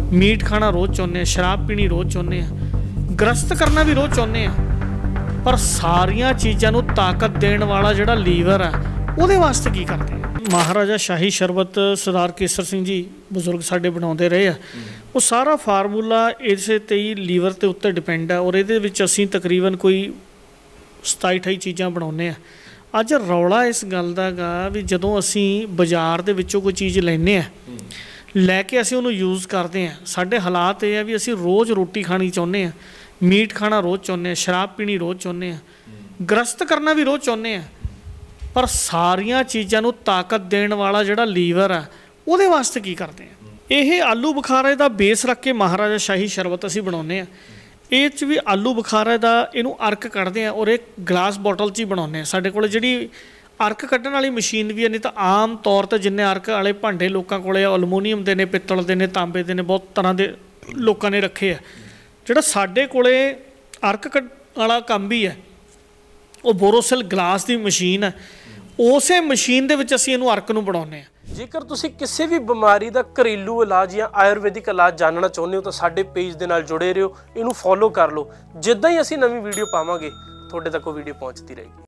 Meet खाना रोज़ चाहुंदे हैं, शराब पीनी रोज़ चाहुंदे हैं, गृहस्थ करना भी रोज़ चाहुंदे हैं, पर सारियां चीज़ां नूं ताकत देण वाला जिहड़ा लीवर है उहदे वास्ते की करदे हैं। महाराजा शाही शरबत सरदार केसर सिंह जी बजुर्ग साडे बनाउंदे रहे आ, वो सारा फार्मूला इसे ते ही लीवर के उत्ते डिपेंड है। और इहदे विच असीं तकरीबन कोई 27-28 चीज़ां बनाउने आ। अज रौला इस गल दा गा भी जदों असीं बाजार दे विचों कोई चीज़ लैने आ, लैके असीं उहनूं यूज़ करते हैं, साडे हालात ये है भी असीं रोज़ रोटी खानी चाहुंदे हैं, मीट खाना रोज़ चाहुंदे हैं, शराब पीनी रोज़ चाहुंदे हैं, गृहस्थ करना भी रोज़ चाहुंदे हैं, पर सारियां चीज़ां नूं ताकत देण वाला जिहड़ा लीवर है उहदे वास्ते की करदे हैं। ये आलू बुखारे दा बेस रख के महाराजा शाही शरबत असीं बनाउने आ। ਇਹ 'ਚ भी आलू बुखारे ਦਾ ਇਹਨੂੰ अर्क ਕੱਢਦੇ ਆ और एक ग्लास बॉटल 'ਚ ही ਬਣਾਉਂਦੇ ਆ। ਸਾਡੇ ਕੋਲ ਜਿਹੜੀ अर्क ਕੱਢਣ ਵਾਲੀ ਮਸ਼ੀਨ ਵੀ ਹੈ, नहीं तो आम तौर ਤੇ ਜਿੰਨੇ अर्क ਵਾਲੇ ਭਾਂਡੇ ਲੋਕਾਂ ਕੋਲੇ ਐਲੂਮੀਨੀਅਮ ਦੇ ਨੇ, ਪਿੱਤਲ ਦੇ ਨੇ, ਤਾਂਬੇ ਦੇ ਨੇ, ਬਹੁਤ ਤਰ੍ਹਾਂ ਦੇ ਲੋਕਾਂ ਨੇ ਰੱਖੇ ਆ। ਜਿਹੜਾ ਸਾਡੇ ਕੋਲੇ अर्क ਵਾਲਾ ਕੰਮ ਵੀ ਹੈ ਉਹ ਬੋਰੋਸਿਲ ਗਲਾਸ ਦੀ ਮਸ਼ੀਨ ਹੈ। ਉਸੇ ਮਸ਼ੀਨ ਦੇ ਵਿੱਚ ਅਸੀਂ ਇਹਨੂੰ अर्क ਨੂੰ ਬਣਾਉਂਦੇ ਆ। जेकर तुसी किसी भी बीमारी का घरेलू इलाज या आयुर्वेदिक इलाज जानना चाहते हो तो साडे पेज दे नाल जुड़े रहो, इनू फॉलो कर लो। जिद्दां ही असीं नवीं वीडियो पावांगे तुहाडे तक वो वीडियो पहुँचती रहेगी।